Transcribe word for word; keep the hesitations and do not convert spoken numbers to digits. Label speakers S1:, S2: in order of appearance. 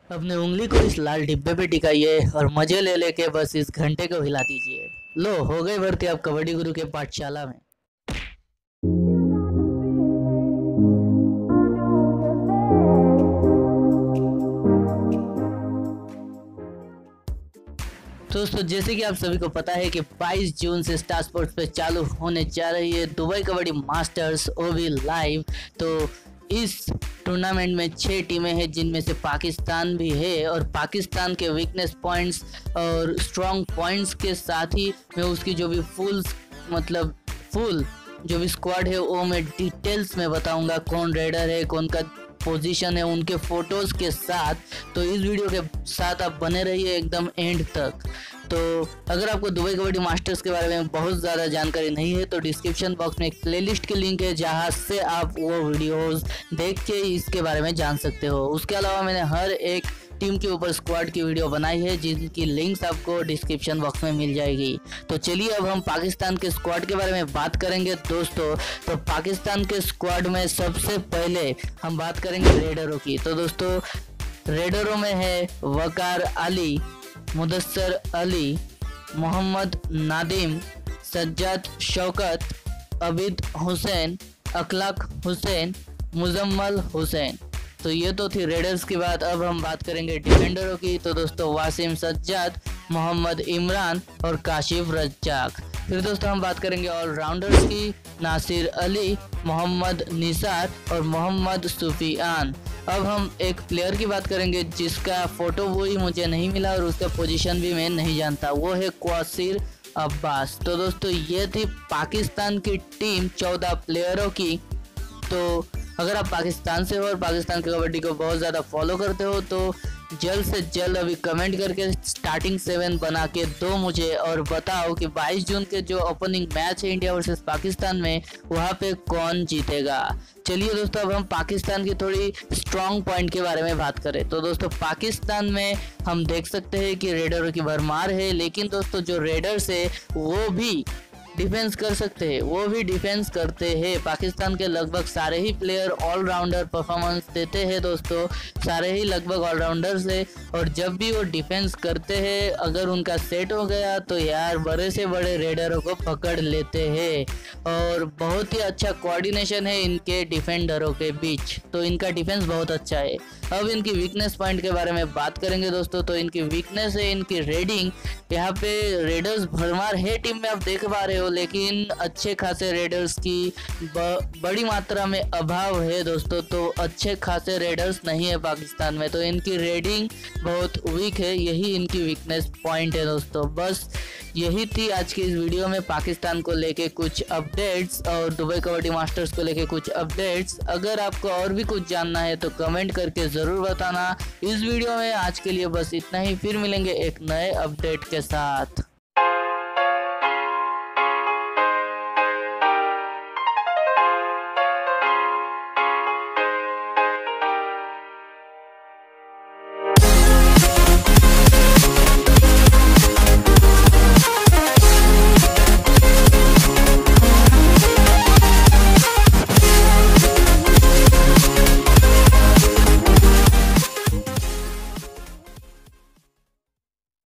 S1: अपने उंगली को इस लाल डिब्बे पे टिकाइए और मजे ले लेके बस इस घंटे को हिला दीजिए। लो, हो गई भर्ती आप कबड्डी गुरु के पाठशाला में। दोस्तों, जैसे कि आप सभी को पता है कि बाईस जून से स्टार स्पोर्ट्स पे चालू होने जा रही है दुबई कबड्डी मास्टर्स ओवी लाइव। तो इस टूर्नामेंट में छह टीमें हैं जिनमें से पाकिस्तान भी है, और पाकिस्तान के वीकनेस पॉइंट्स और स्ट्रॉन्ग पॉइंट्स के साथ ही मैं उसकी जो भी फुल मतलब फुल जो भी स्क्वाड है वो मैं डिटेल्स में बताऊंगा। कौन रेडर है, कौन का पोजीशन है, उनके फोटोज के साथ। तो इस वीडियो के साथ आप बने रहिए एकदम एंड तक। तो अगर आपको दुबई कबड्डी मास्टर्स के बारे में बहुत ज़्यादा जानकारी नहीं है तो डिस्क्रिप्शन बॉक्स में एक प्लेलिस्ट की लिंक है जहां से आप वो वीडियोस देख के इसके बारे में जान सकते हो। उसके अलावा मैंने हर एक टीम के ऊपर स्क्वाड की वीडियो बनाई है जिनकी लिंक्स आपको डिस्क्रिप्शन बॉक्स में मिल जाएगी। तो चलिए अब हम पाकिस्तान के स्क्वाड के बारे में बात करेंगे दोस्तों। तो पाकिस्तान के स्क्वाड में सबसे पहले हम बात करेंगे रेडरों की। तो दोस्तों, रेडरों में है वकार अली, मुदस्सर अली, मोहम्मद नादिम, सज्जाद शौकत, अबिद हुसैन, अखलाक हुसैन, मुजम्मल हुसैन। तो ये तो थी रेडर्स की बात। अब हम बात करेंगे डिफेंडरों की। तो दोस्तों, वासिम सज्जाद, मोहम्मद इमरान और काशिफ रज्जाक। फिर दोस्तों हम बात करेंगे ऑलराउंडर्स की। नासिर अली, मोहम्मद निसार और मोहम्मद सुफियान। अब हम एक प्लेयर की बात करेंगे जिसका फोटो वो ही मुझे नहीं मिला और उसका पोजीशन भी मैं नहीं जानता, वो है क्वासिर अब्बास। तो दोस्तों, ये थी पाकिस्तान की टीम चौदह प्लेयरों की। तो अगर आप पाकिस्तान से हो और पाकिस्तान की कबड्डी को बहुत ज़्यादा फॉलो करते हो तो जल्द से जल्द अभी कमेंट करके स्टार्टिंग सेवन बना के दो मुझे, और बताओ कि बाईस जून के जो ओपनिंग मैच है इंडिया वर्सेस पाकिस्तान में वहाँ पे कौन जीतेगा। चलिए दोस्तों, अब हम पाकिस्तान की थोड़ी स्ट्रॉन्ग पॉइंट के बारे में बात करें। तो दोस्तों, पाकिस्तान में हम देख सकते हैं कि रेडरों की भरमार है, लेकिन दोस्तों जो रेडर्स है वो भी डिफेंस कर सकते हैं, वो भी डिफेंस करते हैं। पाकिस्तान के लगभग सारे ही प्लेयर ऑलराउंडर परफॉर्मेंस देते हैं दोस्तों, सारे ही लगभग ऑलराउंडर्स है। और जब भी वो डिफेंस करते हैं, अगर उनका सेट हो गया तो यार बड़े से बड़े रेडरों को पकड़ लेते हैं। और बहुत ही अच्छा कोऑर्डिनेशन है इनके डिफेंडरों के बीच, तो इनका डिफेंस बहुत अच्छा है। अब इनकी वीकनेस पॉइंट के बारे में बात करेंगे दोस्तों। तो इनकी वीकनेस है इनकी रेडिंग। यहाँ पे रेडर्स भरमार है टीम में, आप देख पा रहे हो, लेकिन अच्छे खासे रेडर्स की ब, बड़ी मात्रा में अभाव है दोस्तों। तो अच्छे खासे रेडर्स नहीं है पाकिस्तान में, तो इनकी रेडिंग बहुत वीक है, यही इनकी वीकनेस पॉइंट है दोस्तों। बस यही थी आज की इस वीडियो में पाकिस्तान को लेके कुछ अपडेट्स और दुबई कबड्डी मास्टर्स को लेके कुछ अपडेट्स। अगर आपको और भी कुछ जानना है तो कमेंट करके ज़रूर बताना। इस वीडियो में आज के लिए बस इतना ही, फिर मिलेंगे एक नए अपडेट के साथ।